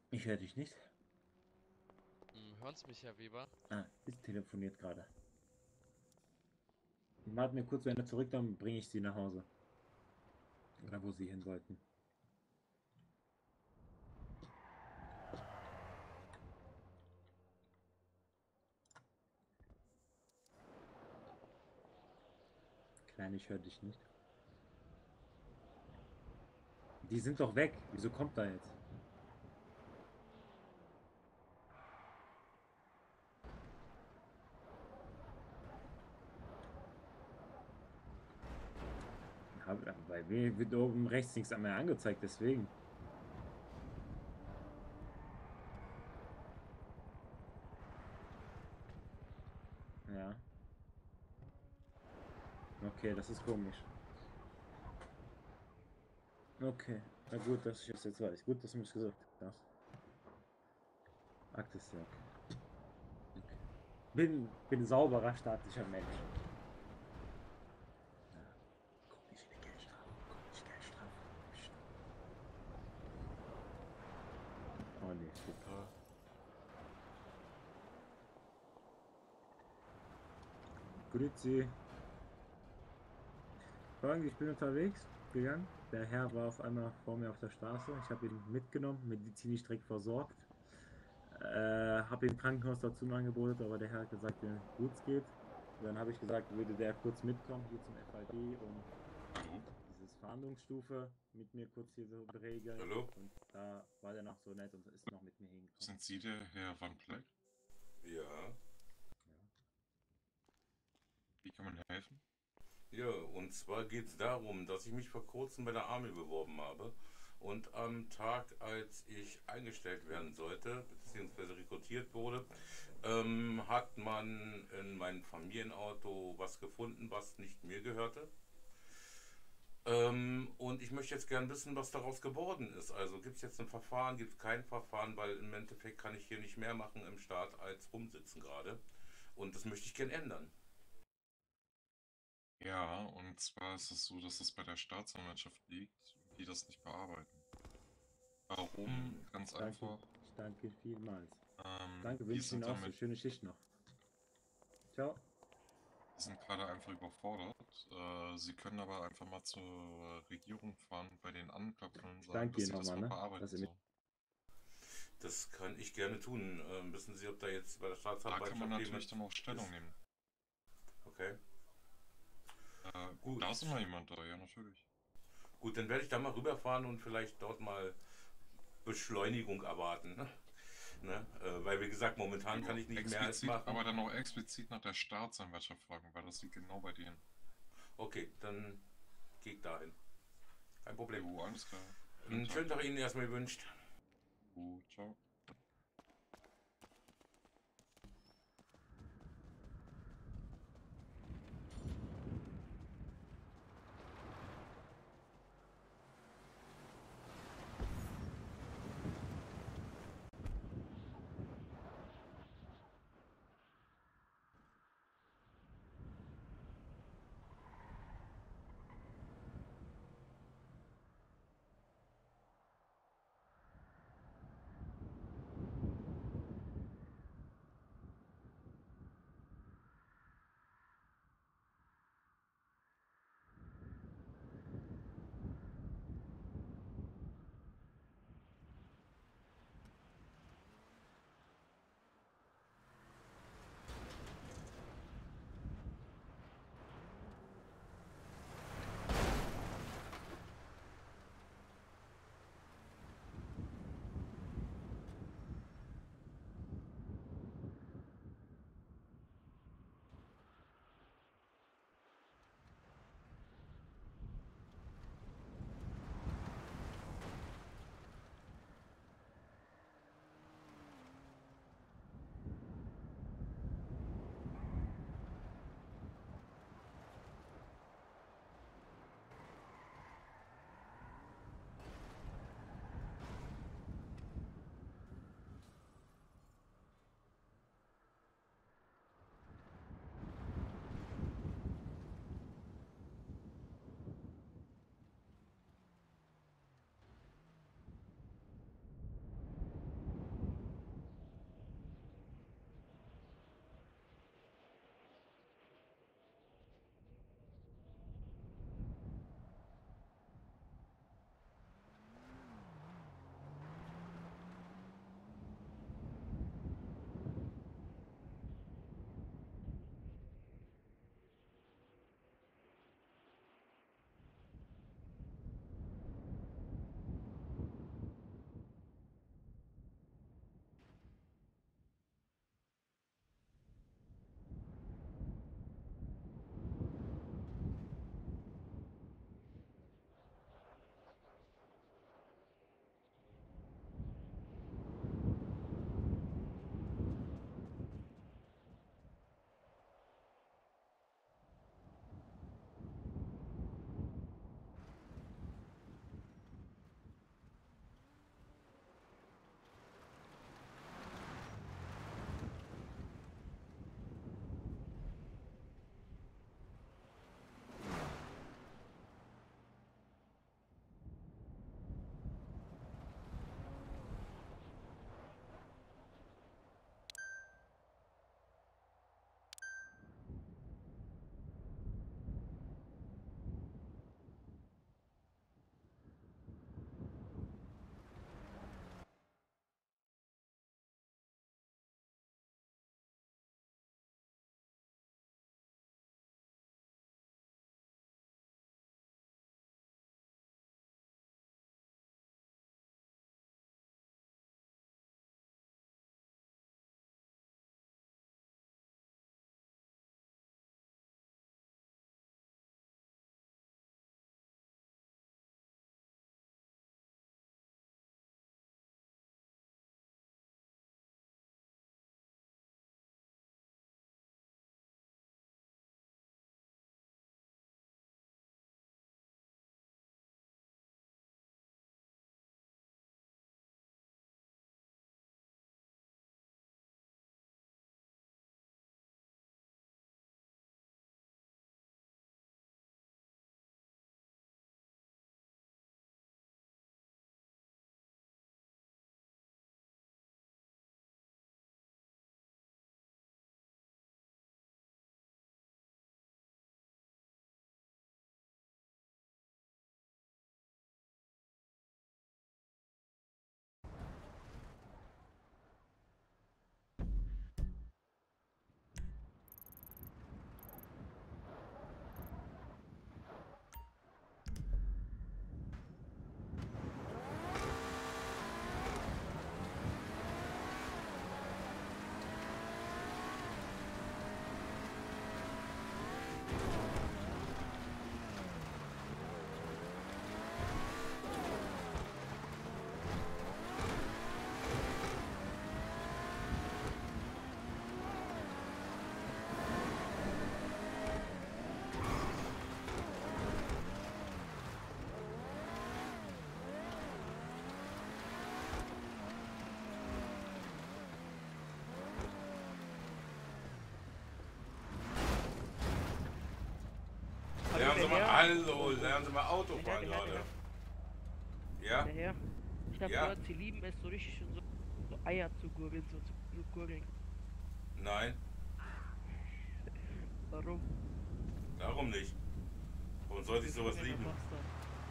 Ich höre dich nicht. Hören Sie mich, Herr Weber? Ah, ist telefoniert gerade. Warten wir kurz, wenn er zurück, dann bringe ich sie nach Hause. Oder wo sie hin wollten. Klein, ich höre dich nicht. Die sind doch weg. Wieso kommt da jetzt? Bei mir wird oben rechts nichts mehr angezeigt, deswegen. Ja. Okay, das ist komisch. Okay. Na gut, dass ich das jetzt weiß. Gut, dass du mir das gesagt hast. Aktensack. Okay. Bin sauberer, staatlicher Mensch. Ja. Guck nicht in die Geldstrafe. Guck nicht Geldstrafe. Psst. Oh nee, super. Grüezi. Folgendes, ich bin unterwegs gegangen. Der Herr war auf einmal vor mir auf der Straße. Ich habe ihn mitgenommen, medizinisch direkt versorgt. Habe ihm Krankenhaus dazu noch angeboten, aber der Herr hat gesagt, wenn gut geht. Und dann habe ich gesagt, würde der kurz mitkommen hier zum FIB und Hallo? dieses Verhandlungsstufe mit mir kurz hier so regeln. Hallo? Und da war der noch so nett und ist noch mit mir hingekommen. Sind Sie der Herr Van Pleck? Ja, Ja. Wie kann man helfen? ja, und zwar geht es darum, dass ich mich vor kurzem bei der Army beworben habe und am Tag, als ich eingestellt werden sollte, beziehungsweise rekrutiert wurde, hat man in meinem Familienauto was gefunden, was nicht mir gehörte. Und ich möchte jetzt gern wissen, was daraus geworden ist. Also gibt es jetzt ein Verfahren, gibt es kein Verfahren, weil im Endeffekt kann ich hier nicht mehr machen im Staat als rumsitzen gerade. Und das möchte ich gern ändern. Ja, und zwar ist es so, dass es bei der Staatsanwaltschaft liegt und die das nicht bearbeiten. Warum? Ganz Danke, einfach. ich danke vielmals. Danke, Die wünsche ich Ihnen sind auch so. damit, Schöne Schicht noch. Ciao. die sind gerade einfach überfordert. Sie können aber einfach mal zur Regierung fahren, bei denen anklopfen und Ich sagen, danke dass Ihnen sie das nochmal, mal ne? Dass bearbeiten Sie mit. sollen. Das kann ich gerne tun. Wissen Sie, ob da jetzt bei der Da kann man Staatsanwaltschaft natürlich jemand dann auch Stellung ist? nehmen. Okay, gut. Da ist immer jemand da, ja, natürlich. Gut, dann werde ich da mal rüberfahren und vielleicht dort mal Beschleunigung erwarten. Ne? Weil, wie gesagt, momentan kann Jo, ich nicht mehr als explizit, machen. aber dann auch explizit nach der Staatsanwaltschaft fragen, weil das liegt genau bei denen. Okay, dann gehe ich dahin. Kein Problem. Jo, alles klar. Schönen Einen Tag schönen Tag noch. Ihnen erstmal gewünscht. Jo, ciao. Hallo, lernen Sie mal Auto fahren gerade. Ja? Daher. Ich hab Ja. gehört, sie lieben es so richtig schon so Eier zu gurgeln, so zu gurgeln. Nein, Warum? darum nicht. Warum sollte ich sowas Kleiner lieben? Bastard.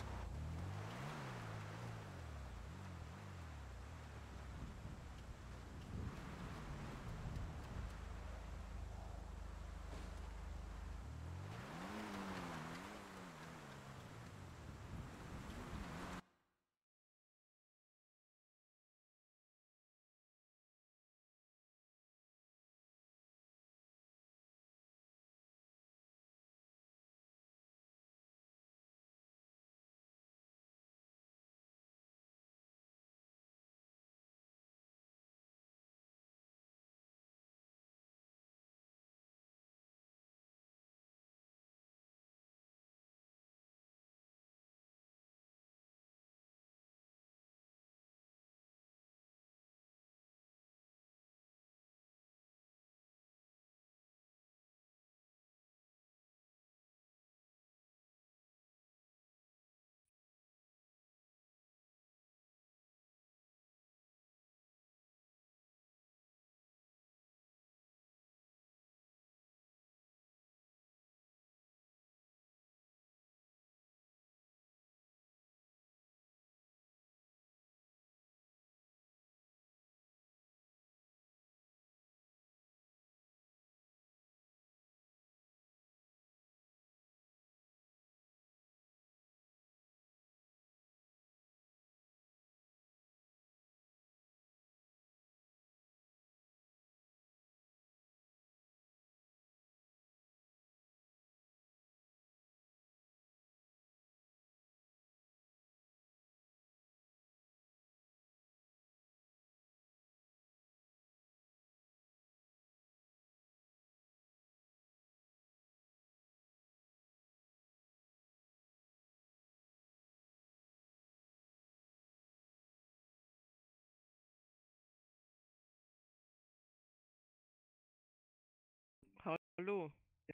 Hallo.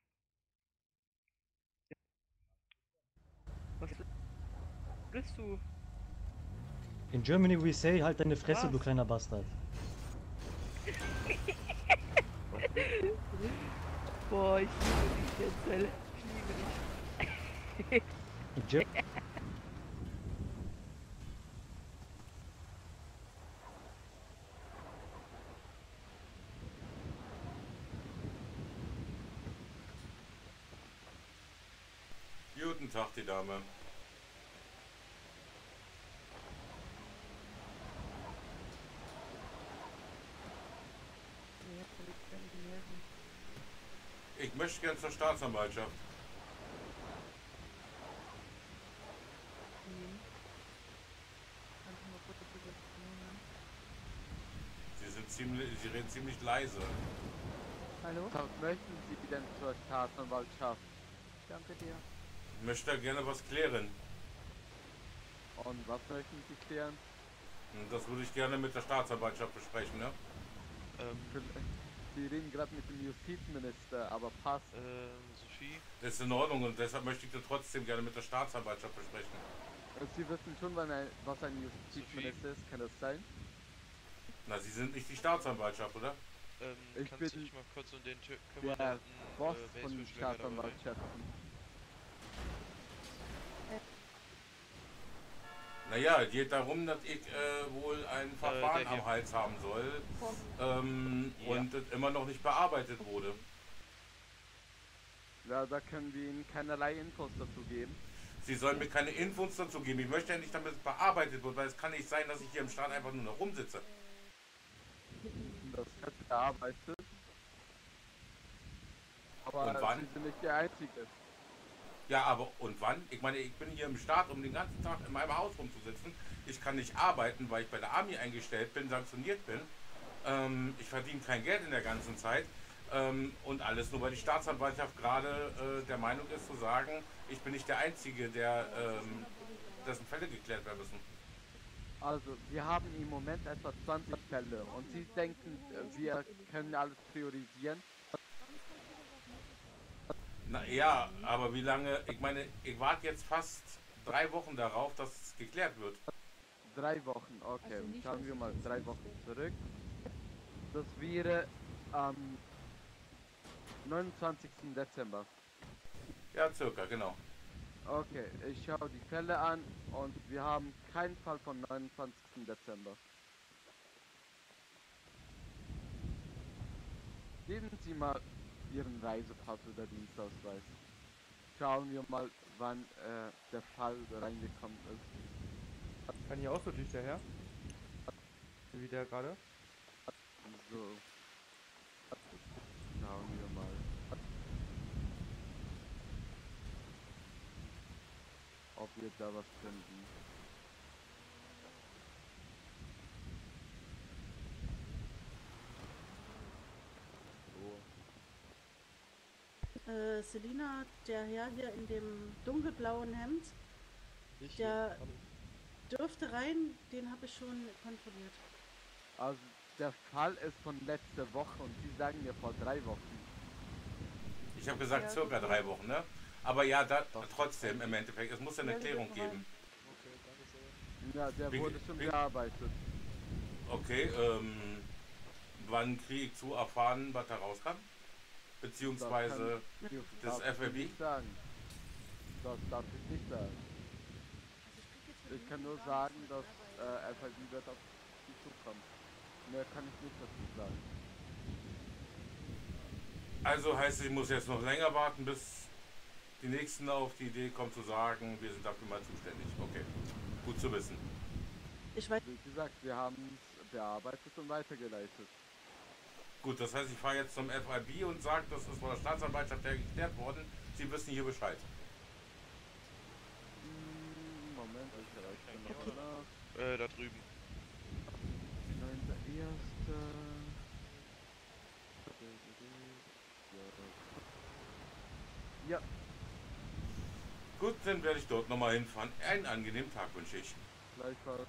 Was bist du? In Germany we say, halt deine Fresse, du Was? kleiner Bastard. Boah, ich liebe dich, Denzel. Ich liebe dich. In Ger Guten Tag, die Dame. Ich möchte gern zur Staatsanwaltschaft. Sie reden ziemlich leise. Hallo? Möchten Sie denn zur Staatsanwaltschaft? Danke dir. Ich möchte da gerne was klären. Und was möchten Sie klären? Und das würde ich gerne mit der Staatsanwaltschaft besprechen, ne? Sie reden gerade mit dem Justizminister, aber passt. Sophie? Das ist in Ordnung und deshalb möchte ich das trotzdem gerne mit der Staatsanwaltschaft besprechen. Sie wissen schon, was ein Justizminister ist, kann das sein? Na, Sie sind nicht die Staatsanwaltschaft, oder? Ich Kannst bin du dich mal kurz um den kümmern? der Der hat Boss einen, von den Baseballschläger dabei. Staatsanwaltschaften. Naja, es geht darum, dass ich wohl ein Verfahren der hier. am Hals haben soll Ja. und das immer noch nicht bearbeitet wurde. Ja, da können wir Ihnen keinerlei Infos dazu geben. Sie sollen mir keine Infos dazu geben. Ich möchte ja nicht, damit es bearbeitet wird, weil es kann nicht sein, dass ich hier im Staat einfach nur noch rumsitze. Das wird bearbeitet. Aber Und wann? Sie sind nicht der Einzige. Ja, aber und wann? Ich meine, ich bin hier im Staat, um den ganzen Tag in meinem Haus rumzusitzen. Ich kann nicht arbeiten, weil ich bei der Army eingestellt bin, sanktioniert bin. Ich verdiene kein Geld in der ganzen Zeit. Und alles nur, weil die Staatsanwaltschaft gerade der Meinung ist zu sagen, ich bin nicht der Einzige, dessen Fälle geklärt werden müssen. Also, wir haben im Moment etwa 20 Fälle und Sie denken, wir können alles priorisieren? Na ja, aber wie lange? Ich meine, ich warte jetzt fast 3 Wochen darauf, dass es geklärt wird. 3 Wochen, okay. Also nicht, Schauen dass wir ich mal jetzt 3 nicht Wochen will. zurück. Das wäre am 29. Dezember. Ja, circa, genau. Okay, ich schaue die Fälle an und wir haben keinen Fall vom 29. Dezember. Geben Sie mal Ihren Reisepass oder Dienstausweis. Schauen wir mal, wann der Fall reingekommen ist. Kann hier auch so durch der Herr? Wie der gerade? So. Schauen wir mal. Ob wir da was finden. So. Selina, der Herr hier in dem dunkelblauen Hemd, der dürfte rein, den habe ich schon kontrolliert. Also der Fall ist von letzter Woche und Sie sagen mir vor 3 Wochen. Ich habe gesagt Ja, circa gut. 3 Wochen, ne? Aber ja, trotzdem im Endeffekt, es muss ja eine Ja, Klärung gut, geben. Ja, der Wie- wurde schon wie- bearbeitet. Okay, wann kriege ich zu erfahren, was da rauskam? Beziehungsweise das darf ich FFB? nicht sagen. Das darf ich nicht sagen. Ich kann nur sagen, dass FIB wird auf Sie zukommen. Mehr kann ich nicht dazu sagen. Also heißt es, ich muss jetzt noch länger warten, bis die Nächsten auf die Idee kommen zu sagen, wir sind dafür mal zuständig. Okay, gut zu wissen. Ich weiß, Wie gesagt, wir haben es bearbeitet und weitergeleitet. Gut, das heißt, ich fahre jetzt zum FIB und sage, das ist von der Staatsanwaltschaft geklärt worden. Sie wissen hier Bescheid. Moment, ich erreiche noch nach. Da drüben. 9.1. Ja, Gut, dann werde ich dort nochmal hinfahren. Einen angenehmen Tag wünsche ich. gleichfalls.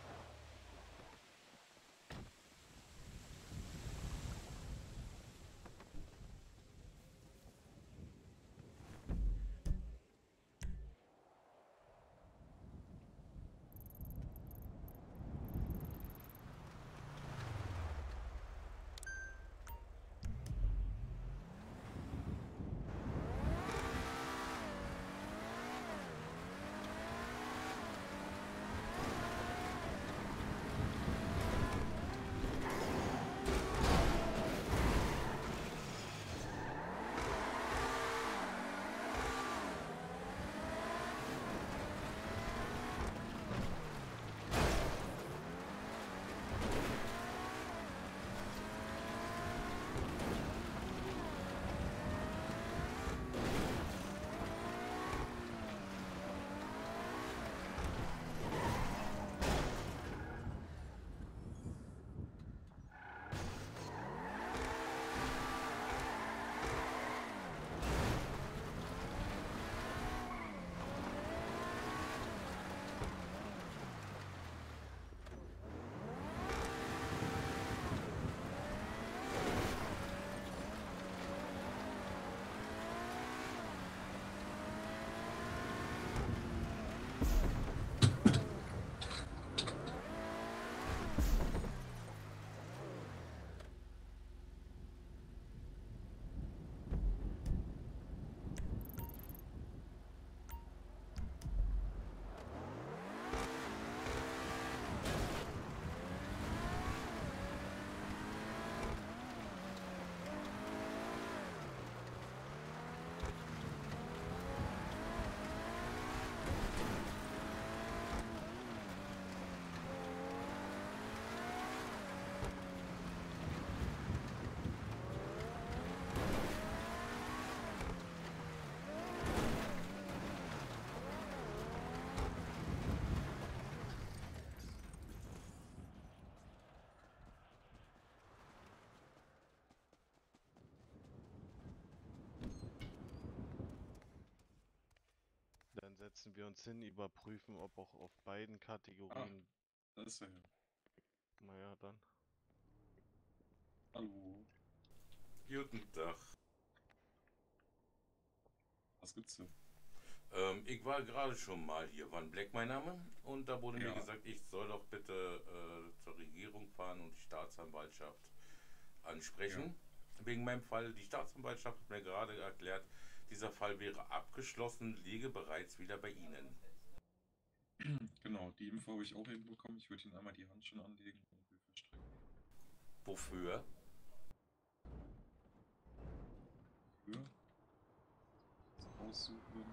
Dann setzen wir uns hin, überprüfen, ob auch auf beiden Kategorien. Das ist ja. Naja, dann. Hallo. Guten Tag. Was gibt's denn? Ich war gerade schon mal hier, Van Black mein Name, und da wurde mir Ja. gesagt, ich soll doch bitte zur Regierung fahren und die Staatsanwaltschaft ansprechen. Wegen meinem Fall, die Staatsanwaltschaft hat mir gerade erklärt, dieser Fall wäre abgeschlossen, liege bereits wieder bei Ihnen. Genau, die Info habe ich auch eben bekommen. Ich würde Ihnen einmal die Hand schon anlegen und wir verstrecken. Wofür? Für. Das aussuchen.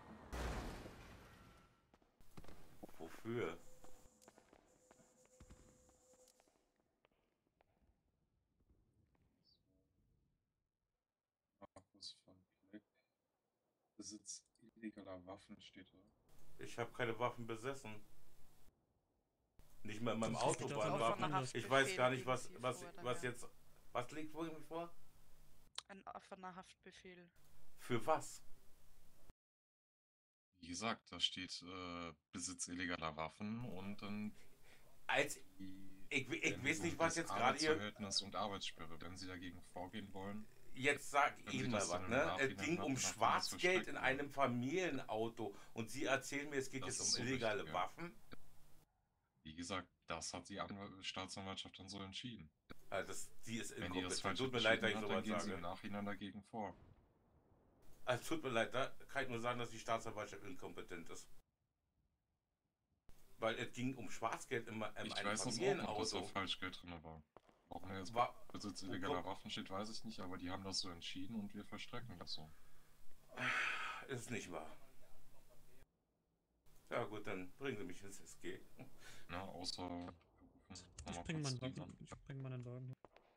Wofür? Markus van Pleck. Besitz illegaler Waffen steht da. Ich habe keine Waffen besessen. Nicht mal in meinem Das Auto liegt auf waren einer Waffen. Haftbefehl Ich weiß gar nicht, liegen was, hier was, vor, was daher. jetzt. Was liegt vor mir vor? Ein offener Haftbefehl. Für was? Wie gesagt, da steht Besitz illegaler Waffen und dann Als ich weiß nicht, was jetzt gerade hier. Arbeitsverhältnis und Arbeitssperre. Wenn Sie dagegen vorgehen wollen, Jetzt sag Wenn ich Sie mal das was, dann im ne? Es Nachhinein ging um machen, dann Schwarzgeld versteckt in werden. einem Familienauto und Sie erzählen mir, es geht Das jetzt ist um so illegale richtig, ja. Waffen. wie gesagt, das hat die Staatsanwaltschaft dann so entschieden. Also die ist Wenn die das inkompetent. falsch Tut mir leid, dass ich entschieden hat, dann sowas gehen Sie im sage. Nachhinein dagegen vor. Also tut mir leid, da kann ich nur sagen, dass die Staatsanwaltschaft inkompetent ist. Weil es ging um Schwarzgeld in einem Ich weiß das auch noch, dass da Familienauto. Falschgeld drin war. Warum er jetzt War, Besitz illegaler Waffen steht, weiß ich nicht, aber die haben das so entschieden und wir verstrecken das so. ist nicht wahr. Ja gut, dann bringen Sie mich ins SG. Na, außer wir rufen Ich nochmal bring kurz meinen den Wagen. an. Ich bring meinen Wagen.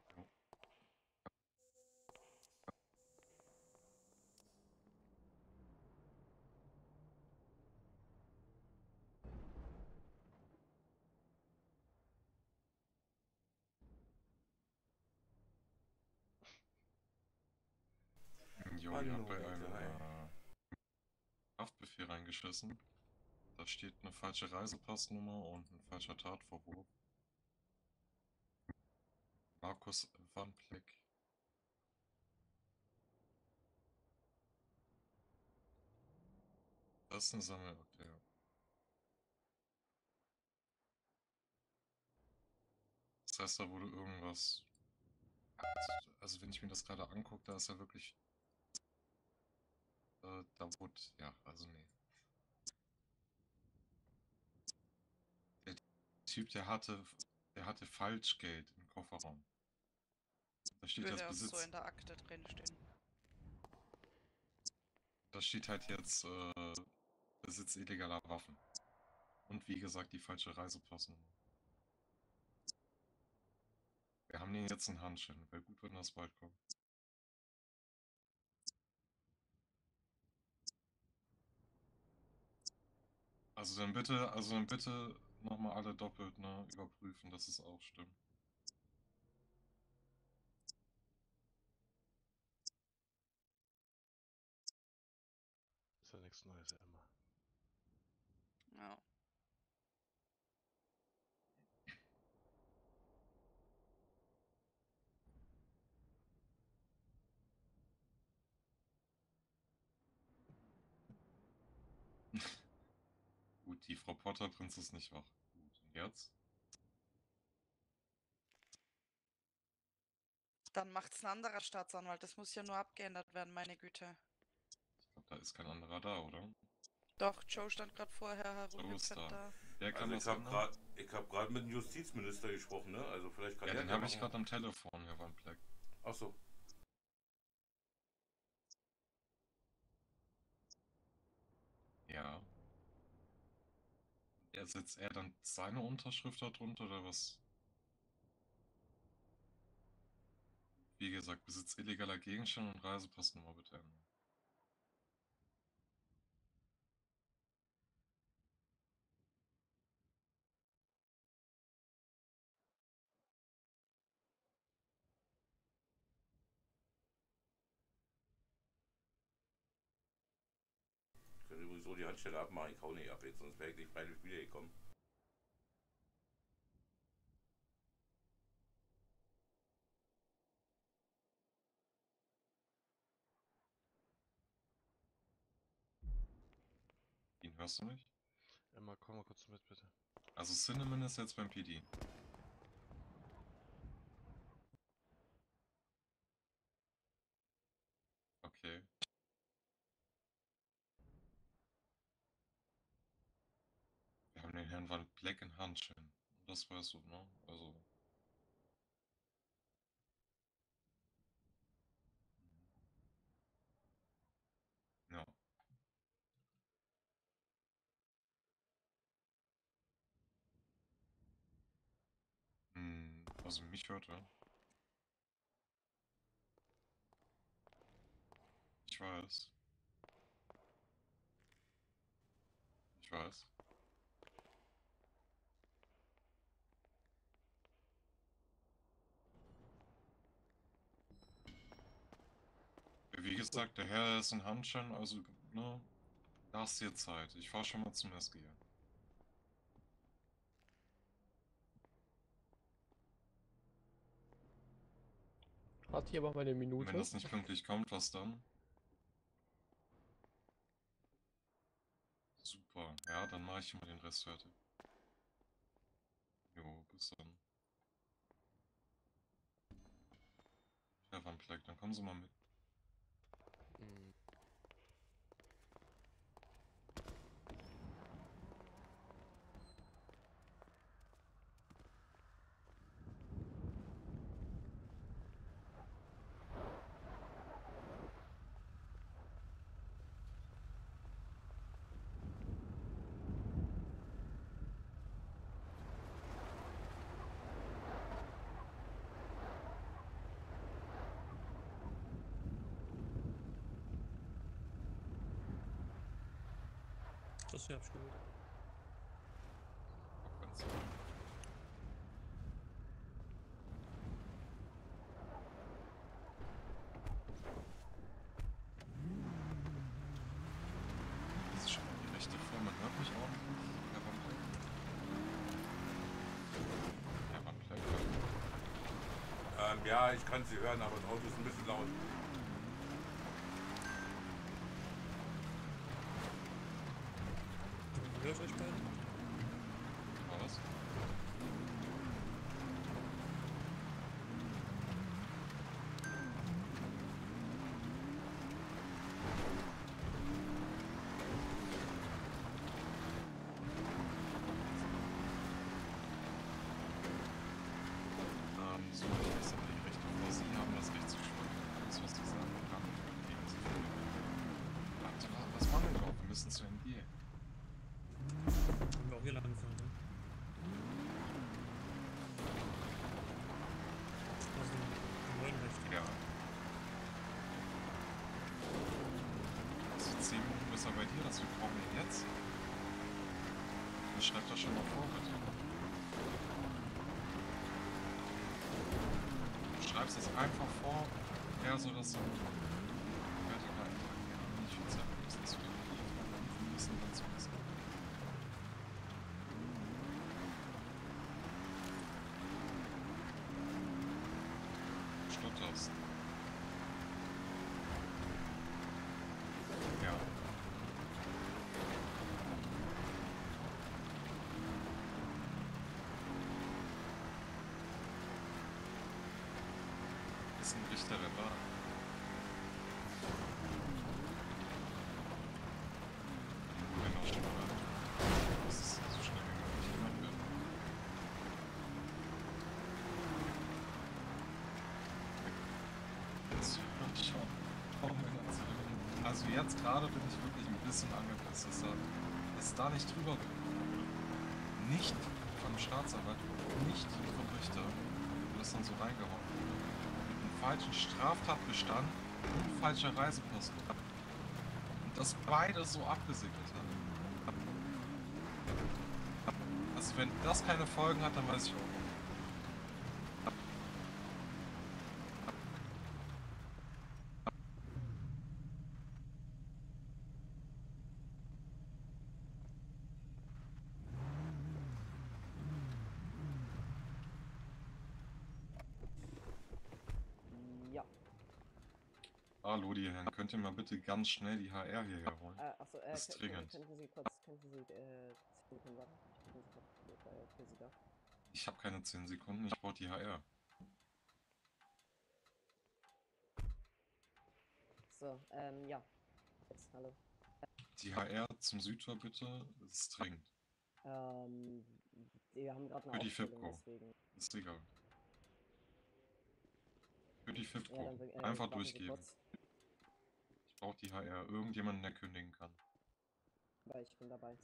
Jo, ihr habt bei einem Haftbefehl reingeschissen. Da steht eine falsche Reisepassnummer und ein falscher Tatvorwurf. Markus van Pleck. Das ist eine Sammelakte, ja. Das heißt, da wurde irgendwas. Also, wenn ich mir das gerade angucke, da ist ja wirklich. Da wurde. Ja, also, nee. Der Typ, der hatte Falschgeld im Kofferraum. Da steht Würde jetzt auch so Besitz. in der Akte drinstehen. Da steht halt jetzt Besitz illegaler Waffen. Und wie gesagt, die falsche Reisepassnummer. Wir haben den jetzt in Handschellen. Wäre gut, wenn das bald kommt. Also dann bitte nochmal alle doppelt, ne, überprüfen, dass es auch stimmt. Ist ja nichts Neues, Emma. Ja. Gut, die Frau Potterprinz ist nicht wach. Gut, und jetzt? Dann macht's ein anderer Staatsanwalt. Das muss ja nur abgeändert werden, meine Güte. Ich glaube, da ist kein anderer da, oder? Doch, Joe stand gerade vorher Joe ist herumgepfennt da. da. Der kann Also das ändern. ich habe gerade mit dem Justizminister gesprochen, ne? Also vielleicht kann Ja, der den das habe ich machen. gerade am Telefon, Herr Van Pleck. Ach so. Ja. Setzt er dann seine Unterschrift darunter oder was? Wie gesagt, Besitz illegaler Gegenstände und Reisepassnummer bitte ändern. Ich könnte übrigens so die Handstelle abmachen, ich hau nicht ab jetzt, sonst wäre ich nicht freiwillig wiedergekommen. hörst du mich? Emma, komm mal kurz mit, bitte. Also Cinnamon ist jetzt beim PD. Okay. Wir haben den Herrn Van Black in Handschellen. Das weißt du, ne? Also. Ja. Also mich hört er. Ich weiß. Ich weiß. Wie gesagt, der Herr ist in Handschellen, also, ne? Lass dir Zeit. Ich fahr schon mal zum SG. Hat hier aber mal eine Minute. Wenn das nicht pünktlich kommt, was dann? Super. Ja, dann mache ich mal den Rest fertig. Jo, bis dann. Herr Van Black, dann kommen Sie mal mit. Das hab ich gehört. Das ist schon mal die rechte vor, man hört mich auch nicht. Herr Van Black. Herr Van Black. Ja, ich kann Sie hören, aber das Auto ist ein bisschen laut. Höre ich euch beide? Was? So, ich weiß aber die Rechte vor. Sie haben das Recht zu sprechen. Alles, was Sie sagen, kann ich gegen Sie verwenden. Was machen wir überhaupt? Wir müssen zu NG. Können wir auch hier lang fahren, ne? Also, im neuen Recht. Ja. Also 10 Minuten ist er bei dir, das wir brauchen ihn jetzt. Ich schreib das schon mal vor, bitte. Du schreibst das einfach vor, er soll das so fertiger eintragen. Wir haben nicht viel Zeit, wir müssen das wieder liefern und wir müssen dazu wissen. Stutterst. Ja. Ist ein Richter der Wahl. Genau, stimmt. Das ist so schnell wie möglich gemacht wird. Jetzt schon. Also jetzt gerade bin ich wirklich ein bisschen angepisst, dass da nicht drüber wird. Nicht vom Staatsanwalt, nicht vom Richter. Und das dann so reingehauen. Mit einem falschen Straftatbestand und falscher Reisepass. Und das beide so abgesegnet haben. Also wenn das keine Folgen hat, dann weiß ich auch. Ja. Hallo, die Herren, könnt ihr mal bitte ganz schnell die HR hierher holen? Achso, das ist dringend. könnten Sie 10 Sekunden warten? Ich bin sofort für Sie da. Ich habe keine 10 Sekunden, ich brauche die HR. So, ja. Jetzt, hallo. Die HR zum Südtor bitte, das ist dringend. Wir haben gerade Für eine die Aufstellung, FIPCO. deswegen. Ist egal. Für die FIPCO. Ja, dann, Einfach warten Sie durchgeben. kurz. Ich brauche die HR. Irgendjemanden, der kündigen kann. Aber ich bin dabei.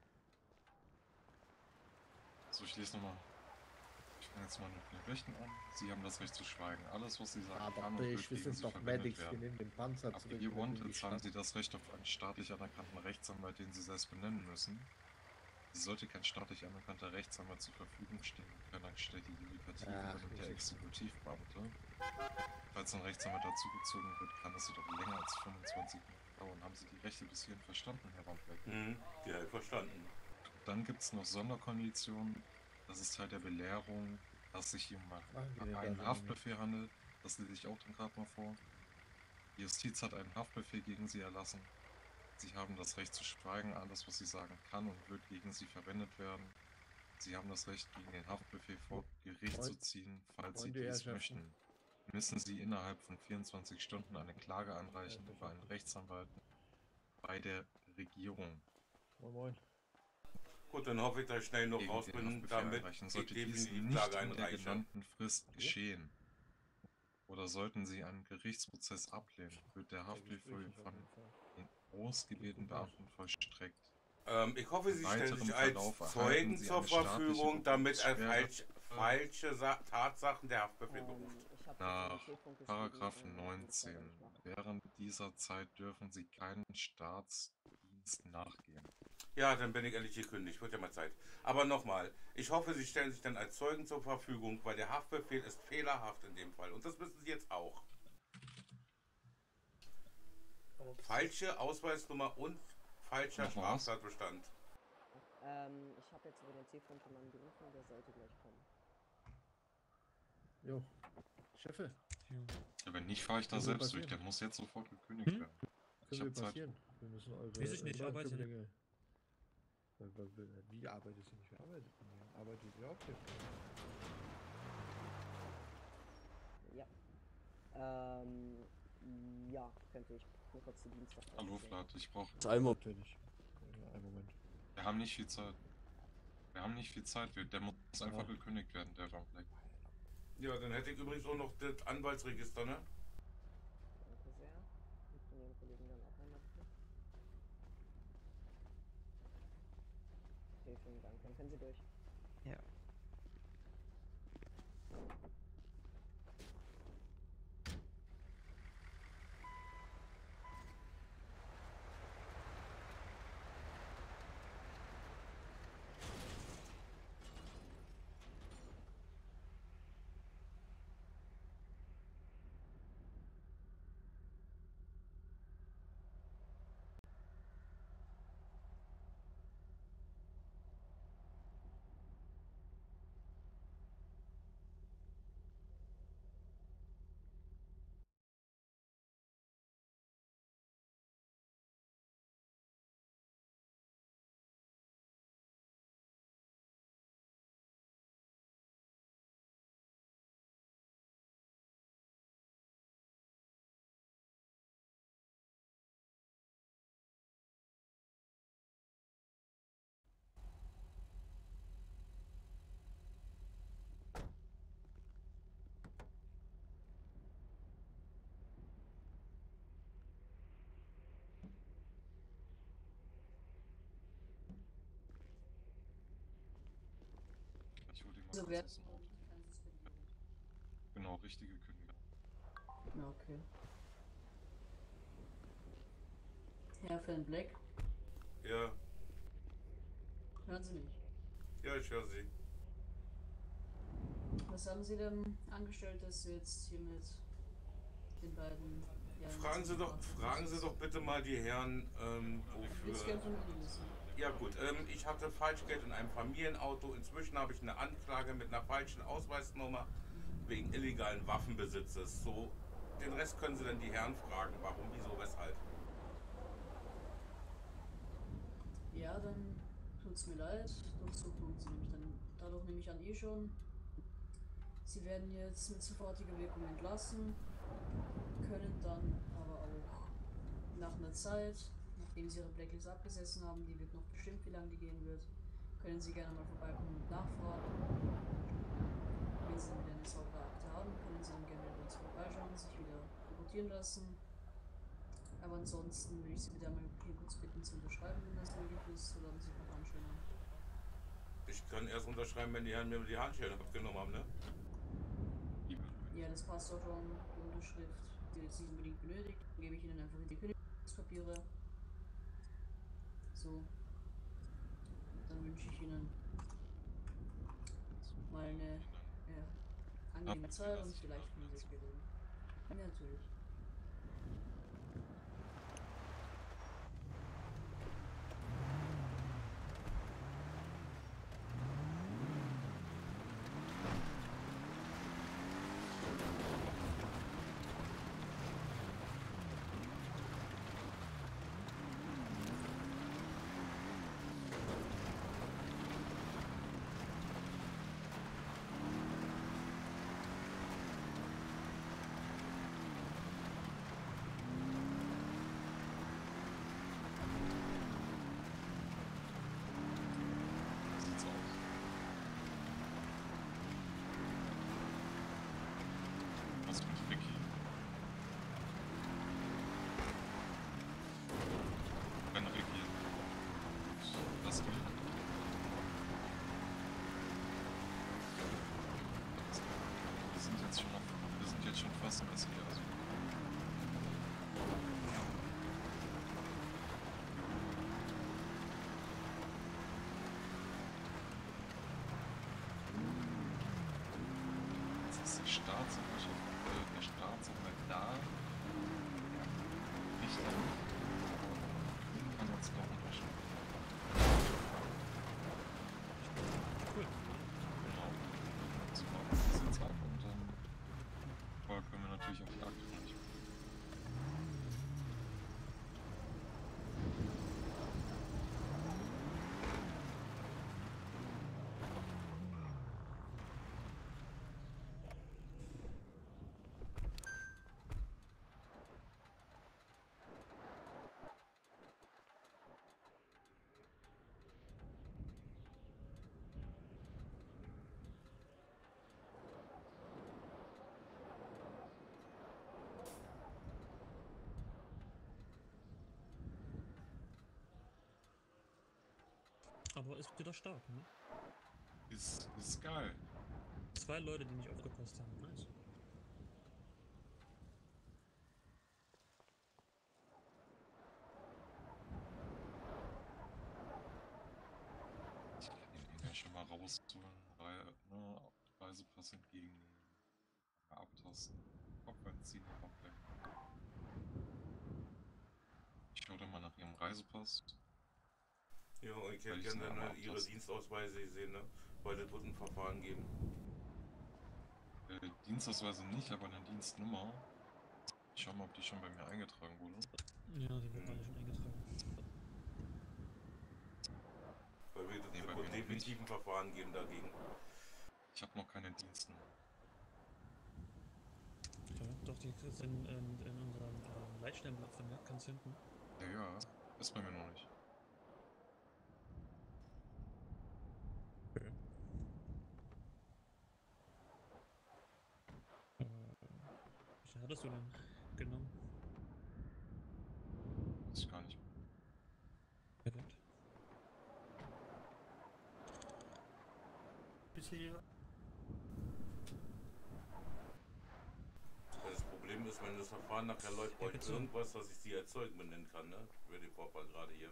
So, ich lese nochmal. Ich fange jetzt mal mit den Rechten an. Sie haben das Recht zu schweigen. Alles, was Sie sagen, kann und wird wir gegen sind Sie doch verwendet Medics, wir werden. nehmen den Panzer Ab zurück. Ihr Wanteds haben Sie das Recht auf einen staatlich anerkannten Rechtsanwalt, den Sie selbst benennen müssen. Sie sollte kein staatlich anerkannter Rechtsanwalt zur Verfügung stehen können, anstelle die Judikative und der Exekutivbeamte. Falls ein Rechtsanwalt dazugezogen wird, kann es jedoch länger als 25 Minuten dauern. Haben Sie die Rechte bis hierhin verstanden, Herr Rampbeck? Ja, verstanden. Dann gibt es noch Sonderkonditionen. Das ist Teil der Belehrung, dass sich hier um einen Haftbefehl handelt. Das lese ich auch dann gerade mal vor. Die Justiz hat einen Haftbefehl gegen Sie erlassen. Sie haben das Recht zu schweigen. Alles, was Sie sagen, kann und wird gegen Sie verwendet werden. Sie haben das Recht, gegen den Haftbefehl vor Gericht zu ziehen, falls Sie dies möchten. Müssen Sie innerhalb von 24 Stunden eine Klage einreichen über einen Rechtsanwalt bei der Regierung. Moin, moin. Gut, dann hoffe ich, dass ich schnell noch Gegen raus den bin, Haftbefehl damit einreichen. ich Sollte dies definitiv nicht Klage in der einreiche. genannten Frist geschehen oder sollten Sie einen Gerichtsprozess ablehnen, wird der Haftbefehl von den ausgewählten Beamten vollstreckt. Ich hoffe, Sie Im stellen weiteren sich als Verlauf erhalten Zeugen Sie zur eine staatliche Verfügung, damit er Berufsschwere- falsche Tatsachen der Haftbefehl beruft. Nach Paragraph 19. Während dieser Zeit dürfen Sie keinen Staatsdienst nachgehen. Ja, dann bin ich endlich gekündigt. Wird ja mal Zeit. Aber nochmal, ich hoffe, Sie stellen sich dann als Zeugen zur Verfügung, weil der Haftbefehl ist fehlerhaft in dem Fall. Und das wissen Sie jetzt auch. Falsche Ausweisnummer und falscher Straftatbestand. Ich habe jetzt über den Telefon jemanden gerufen, der sollte gleich kommen. Jo. Chefe. Ja, wenn nicht, fahre ich da Was selbst will durch. Der muss jetzt sofort gekündigt werden. Ich habe Zeit. passieren? Wir müssen eure... Weiß ich nicht, arbeite nicht. Wie arbeitet ihr nicht? Wer arbeitet denn hier? Arbeitet ihr auch hier? Ja. Ja, könnte ich. Nur kurz die Dienstag. Hallo, Vlad, ich brauche... Natürlich. Ja, einen Moment. Wir haben nicht viel Zeit. Der muss einfach gekündigt werden, der Rampbeck. Ja, dann hätte ich übrigens auch noch das Anwaltsregister, ne? Danke sehr. Und von Ihren Kollegen dann auch einmal bitte. Okay, vielen Dank. Dann können Sie durch. Ja. Ich hole den mal So kurz wer- aus dem Auto. Genau, richtige Kündigung. Okay. Herr Van Black, Ja. hören Sie mich? Ja, ich höre Sie. Was haben Sie denn angestellt, dass Sie jetzt hier mit den beiden... Ja, Fragen Sie doch bitte mal die Herren, Jetzt wofür... Geld von Ihnen wissen. Ja gut, ich hatte Falschgeld in einem Familienauto. Inzwischen habe ich eine Anklage mit einer falschen Ausweisnummer wegen illegalen Waffenbesitzes. So Den Rest können Sie dann die Herren fragen, warum, wieso, weshalb. Ja, dann tut's mir leid. Doch so tun sie nämlich dann. Dadurch nehme ich an schon. Sie werden jetzt mit sofortiger Wirkung entlassen, können dann aber auch nach einer Zeit, nachdem sie ihre Blacklist abgesessen haben, die wird noch bestimmt, wie lange die gehen wird, können sie gerne mal vorbeikommen und nachfragen. Wenn sie dann wieder eine saubere Akte haben, können sie dann gerne wieder bei uns vorbeischauen, sich wieder rekrutieren lassen. Aber ansonsten würde ich Sie bitte einmal hier kurz bitten zu unterschreiben, wenn das möglich ist, oder haben Sie noch Handschellen? Ich kann erst unterschreiben, wenn die Herren mir die Handschellen abgenommen haben, ne? Ja, das passt auch schon, die Unterschrift, die jetzt nicht unbedingt benötigt. Dann gebe ich Ihnen einfach die Kündigungspapiere. So. Dann wünsche ich Ihnen mal eine angenehme Zeit und vielleicht können Sie es wiederholen. Ja, natürlich. Wir sind jetzt schon fast im SE, also. Jetzt ist die Staatsanwaltschaft, der Staatsanwalt da. Richter nicht. Den kann jetzt doch unterschreiben. Cool. Genau. Das warten wir das jetzt ab und dann können wir natürlich auch die Akte nicht. Aber ist wieder stark, ne? Ist geil. 2 Leute, die nicht aufgepasst haben. Nice. Ich kann ihn ja schon mal rausholen, Reisepass entgegennehmen, abtasten, Kopfband ziehen, ablenken. Ich schaue dann mal nach ihrem Reisepass. Ja, und ich hätte gerne dann Ihre Dienstausweise gesehen, ne? Weil es wird ein Verfahren geben. Dienstausweise nicht, aber eine Dienstnummer. Ich schau mal, ob die schon bei mir eingetragen wurde. Ja, die wird alle schon eingetragen. Weil wir definitiv ein Verfahren geben dagegen. Ich habe noch keine Dienstnummer. Ja, doch, die sind in unserem Leitstellenblatt vermerkt, ganz hinten. Ja, ist bei mir noch nicht. Okay. Welche hattest du denn genommen? Weiß ich gar nicht mehr. Perfekt. Bitte. Das Problem ist, wenn das Verfahren nachher läuft, brauche ich irgendwas, was ich Sie als Zeugen benennen kann, ne? Für den Vorfall gerade hier.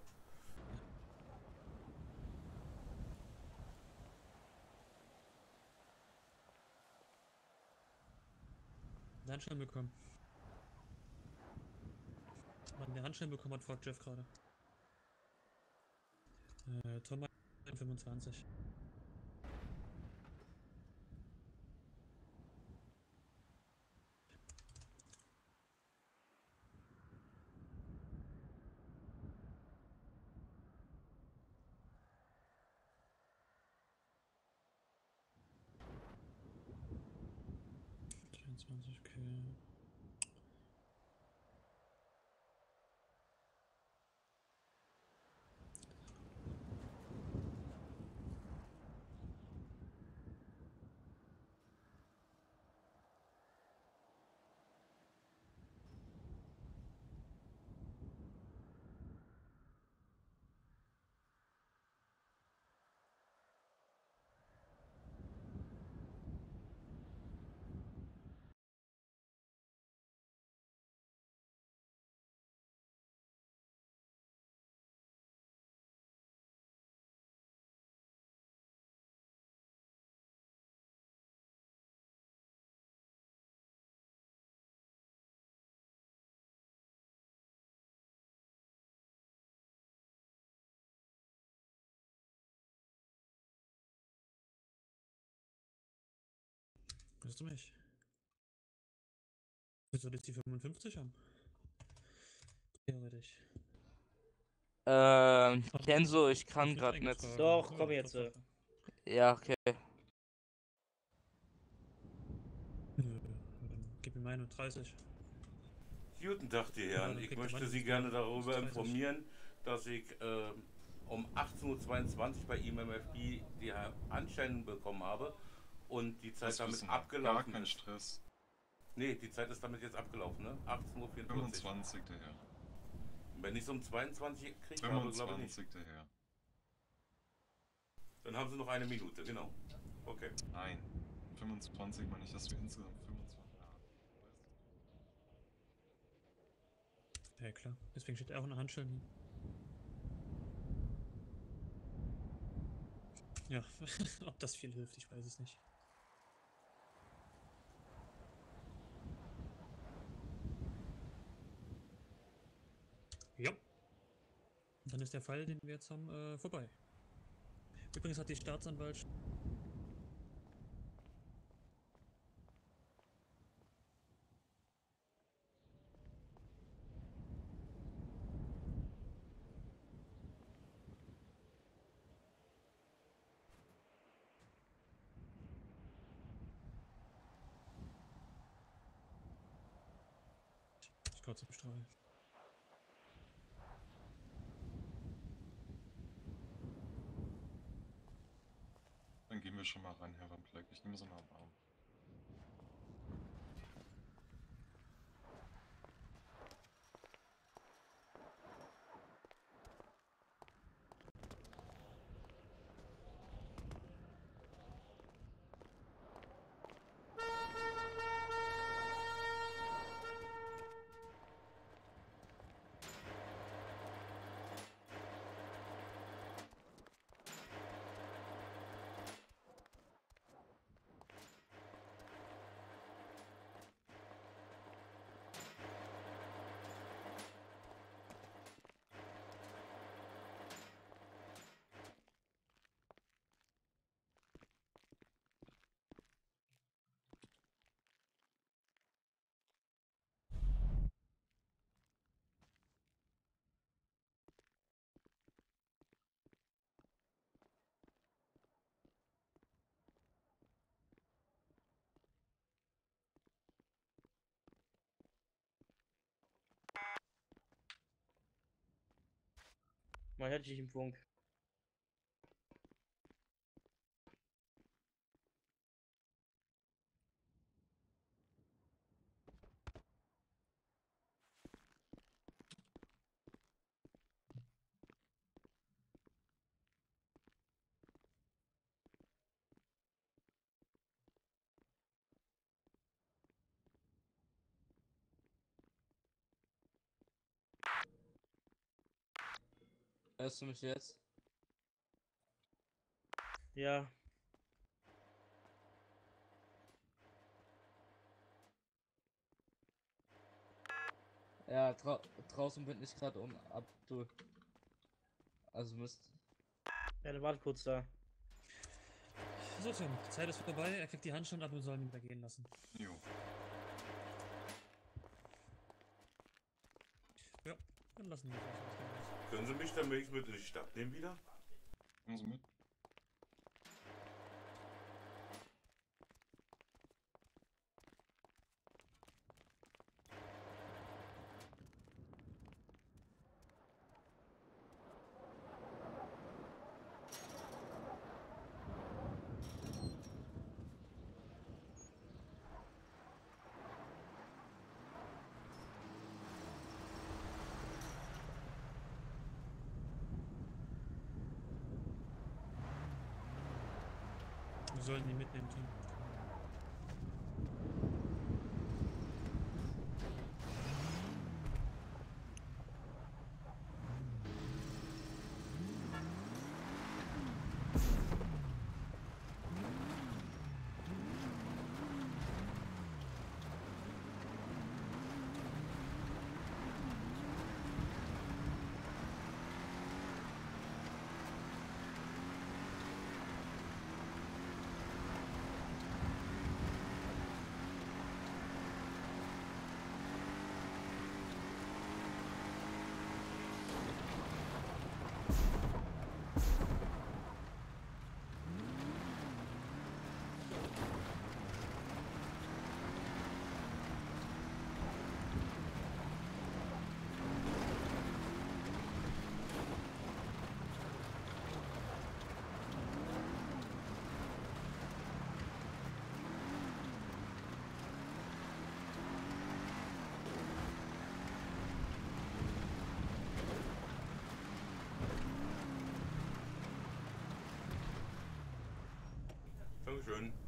Eine Handschellen bekommen. Wann der Handschellen bekommen hat, fragt Jeff gerade. Tom 25. Hörst du mich? Wieso jetzt die 55 haben? Theoretisch. Kenzo, ich kann gerade nicht. Doch, komm jetzt. Ja, okay. Nö, dann gib mir meine 30. Guten Tag, die Herren. Ich möchte Sie gerne darüber informieren, dass ich um 18:22 Uhr bei IMFB die Anschein bekommen habe und die Zeit damit abgelaufen gar kein ist. Stress. Nee, die Zeit ist damit jetzt abgelaufen, ne? 18:44 Uhr. 25. der Herr. Wenn ich es um 22 kriege, habe, glaube ich nicht. 25. der Herr. Dann haben Sie noch eine Minute, genau. Okay. Nein. 25 meine ich, dass wir insgesamt 25 haben. Ja klar, deswegen steht er auch eine Handschellen hin. Ja, ob das viel hilft, ich weiß es nicht. Ja. Und dann ist der Fall, den wir jetzt haben, vorbei. Übrigens hat die Staatsanwaltschaft... Ich kotze im Strahl. Dann gehen wir schon mal rein, Herr Van Pleck. Ich nehme so einen Arm. Man hört dich im Funk. Hörst du mich jetzt? Ja. Ja, draußen bin ich gerade um Abdul. Also müsst. Ja, dann warte kurz da. So, Tim, die Zeit ist vorbei. Er kriegt die Handschellen ab und soll ihn wieder gehen lassen. Jo. Ja, dann lassen wir es. Können Sie mich dann mit in die Stadt nehmen wieder? Kommen Sie mit. Wir sollen ihn mitnehmen, Tim. Dankeschön.